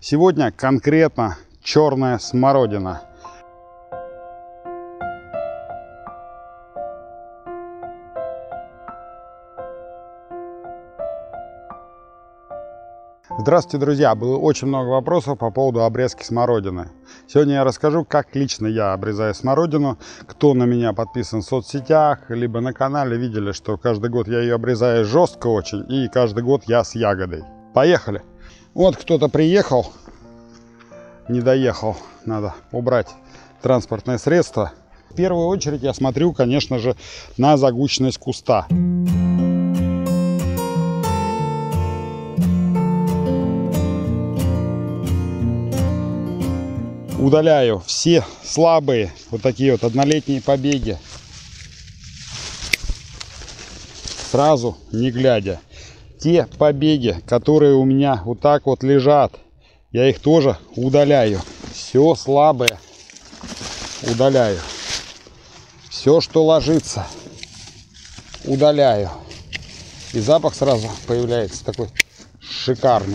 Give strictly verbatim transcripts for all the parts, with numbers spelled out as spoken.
Сегодня конкретно черная смородина. Здравствуйте, друзья! Было очень много вопросов по поводу обрезки смородины. Сегодня я расскажу, как лично я обрезаю смородину. Кто на меня подписан в соцсетях, либо на канале, видели, что каждый год я ее обрезаю жестко очень, и каждый год я с ягодой. Поехали! Вот кто-то приехал, не доехал, надо убрать транспортное средство. В первую очередь я смотрю, конечно же, на загущенность куста. Удаляю все слабые, вот такие вот однолетние побеги. Сразу, не глядя. Те побеги, которые у меня вот так вот лежат, я их тоже удаляю. Все слабое удаляю. Все, что ложится, удаляю. И запах сразу появляется такой шикарный.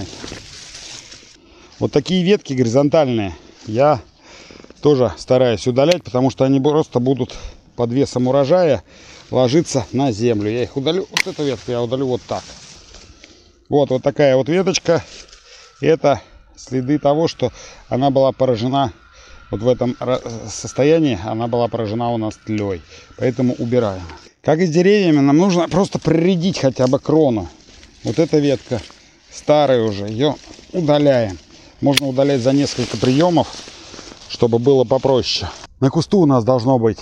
Вот такие ветки горизонтальные я тоже стараюсь удалять, потому что они просто будут под весом урожая ложиться на землю. Я их удалю. Вот эту ветку я удалю вот так. Вот, вот такая вот веточка. Это следы того, что она была поражена, вот в этом состоянии она была поражена у нас тлей. Поэтому убираем. Как и с деревьями, нам нужно просто проредить хотя бы крону. Вот эта ветка старая уже, ее удаляем. Можно удалять за несколько приемов, чтобы было попроще. На кусту у нас должно быть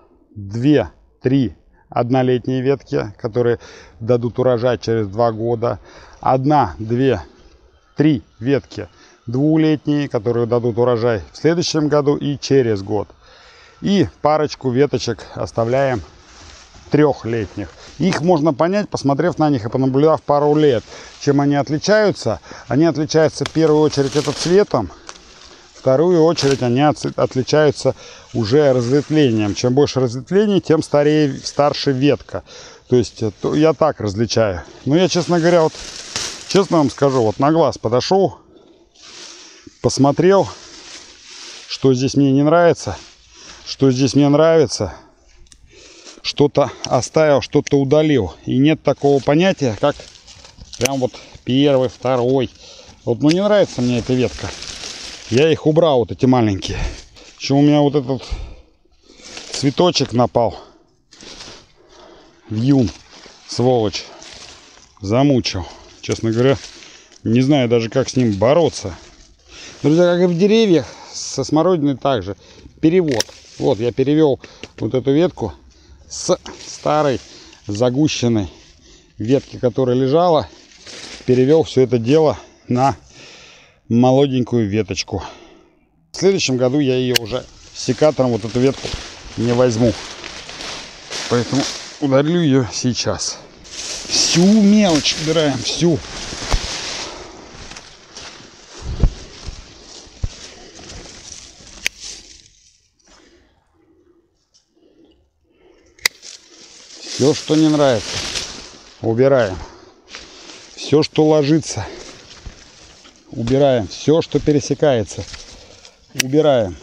две-три однолетние ветки, которые дадут урожай через два года. Одна, две, три ветки двухлетние, которые дадут урожай в следующем году и через год. И парочку веточек оставляем трехлетних. Их можно понять, посмотрев на них и понаблюдав пару лет. Чем они отличаются? Они отличаются в первую очередь это цветом. В вторую очередь они отличаются уже разветвлением. Чем больше разветвлений, тем старее, старше ветка. То есть я так различаю. Но я, честно говоря, вот честно вам скажу, вот на глаз подошел, посмотрел, что здесь мне не нравится, что здесь мне нравится. Что-то оставил, что-то удалил. И нет такого понятия, как прям вот первый, второй. Вот, ну не нравится мне эта ветка. Я их убрал, вот эти маленькие. Еще у меня вот этот цветочек напал. Вьюн, сволочь. Замучил. Честно говоря, не знаю даже, как с ним бороться. Друзья, как и в деревьях, со смородиной также. Перевод. Вот, я перевел вот эту ветку с старой загущенной ветки, которая лежала, перевел все это дело на молоденькую веточку. В следующем году я ее уже секатором, вот эту ветку, не возьму. Поэтому удалю ее сейчас. Всю мелочь убираем, всю. Все, что не нравится, убираем. Все, что ложится, убираем. Все, что пересекается, убираем.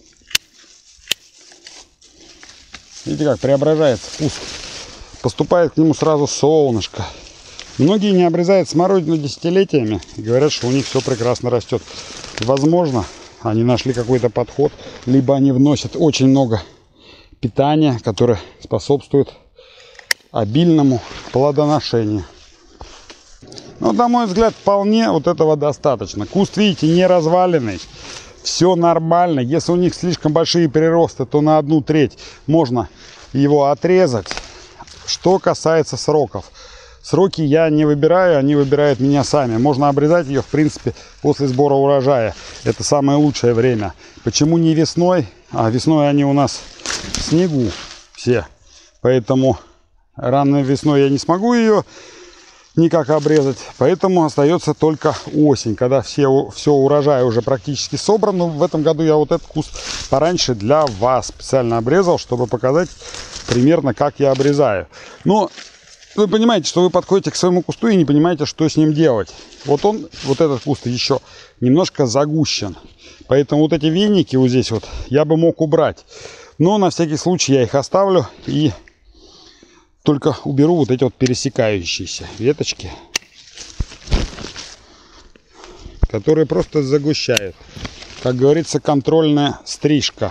Видите, как преображается куст. Поступает к нему сразу солнышко. Многие не обрезают смородину десятилетиями и говорят, что у них все прекрасно растет. Возможно, они нашли какой-то подход, либо они вносят очень много питания, которое способствует обильному плодоношению. Но, на мой взгляд, вполне вот этого достаточно. Куст, видите, не разваленный. Все нормально. Если у них слишком большие приросты, то на одну треть можно его отрезать. Что касается сроков. Сроки я не выбираю, они выбирают меня сами. Можно обрезать ее, в принципе, после сбора урожая. Это самое лучшее время. Почему не весной? А весной они у нас в снегу все. Поэтому рано весной я не смогу ее никак обрезать. Поэтому остается только осень, когда все, все урожай уже практически собран. Но в этом году я вот этот куст пораньше для вас специально обрезал, чтобы показать примерно, как я обрезаю. Но Вы понимаете, что вы подходите к своему кусту и не понимаете, что с ним делать. Вот он, вот этот куст еще немножко загущен. Поэтому вот эти веники вот здесь вот я бы мог убрать. Но на всякий случай я их оставлю и только уберу вот эти вот пересекающиеся веточки, которые просто загущают. Как говорится, контрольная стрижка.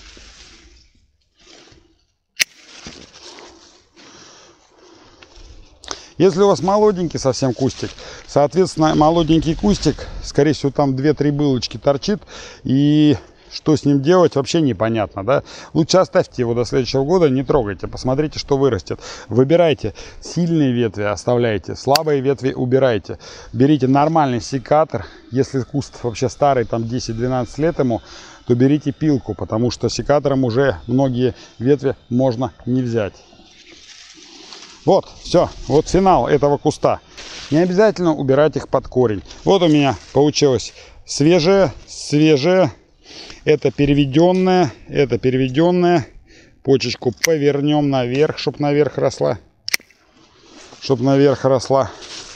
Если у вас молоденький совсем кустик, соответственно, молоденький кустик, скорее всего, там две-три булочки торчит, и что с ним делать, вообще непонятно, да? Лучше оставьте его до следующего года, не трогайте, посмотрите, что вырастет. Выбирайте сильные ветви, оставляйте, слабые ветви убирайте. Берите нормальный секатор, если куст вообще старый, там десять-двенадцать лет ему, то берите пилку, потому что секатором уже многие ветви можно не взять. Вот, все, вот финал этого куста. Не обязательно убирать их под корень. Вот у меня получилось свежее, свежее. Это переведенное, это переведенное. Почечку повернем наверх, чтобы наверх росла. Чтобы наверх росла.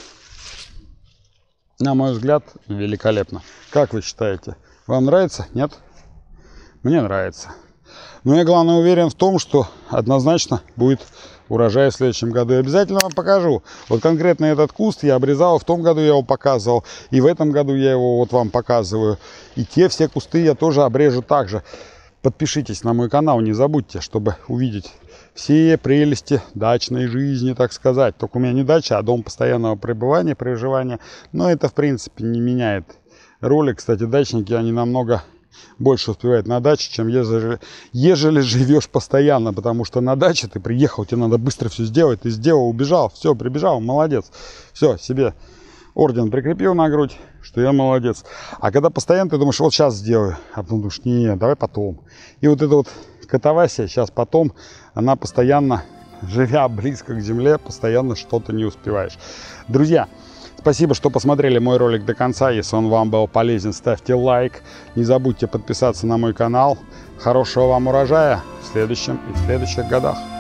На мой взгляд, великолепно. Как вы считаете? Вам нравится? Нет? Мне нравится. Но я, главное, уверен в том, что однозначно будет урожай в следующем году. И обязательно вам покажу. Вот конкретно этот куст я обрезал, в том году я его показывал, и в этом году я его вот вам показываю. И те все кусты я тоже обрежу также. Подпишитесь на мой канал, не забудьте, чтобы увидеть все прелести дачной жизни, так сказать. Только у меня не дача, а дом постоянного пребывания, проживания. Но это, в принципе, не меняет роли. Кстати, дачники, они намного больше успевает на даче, чем ежели, ежели живешь постоянно, потому что на даче ты приехал, тебе надо быстро все сделать, ты сделал, убежал, все, прибежал, молодец, все, себе орден прикрепил на грудь, что я молодец. А когда постоянно ты думаешь, вот сейчас сделаю, а потом думаешь, не, давай потом. И вот эта вот катавасия, сейчас потом, она постоянно, живя близко к земле, постоянно что-то не успеваешь. Друзья, спасибо, что посмотрели мой ролик до конца. Если он вам был полезен, ставьте лайк. Не забудьте подписаться на мой канал. Хорошего вам урожая в следующем и в следующих годах.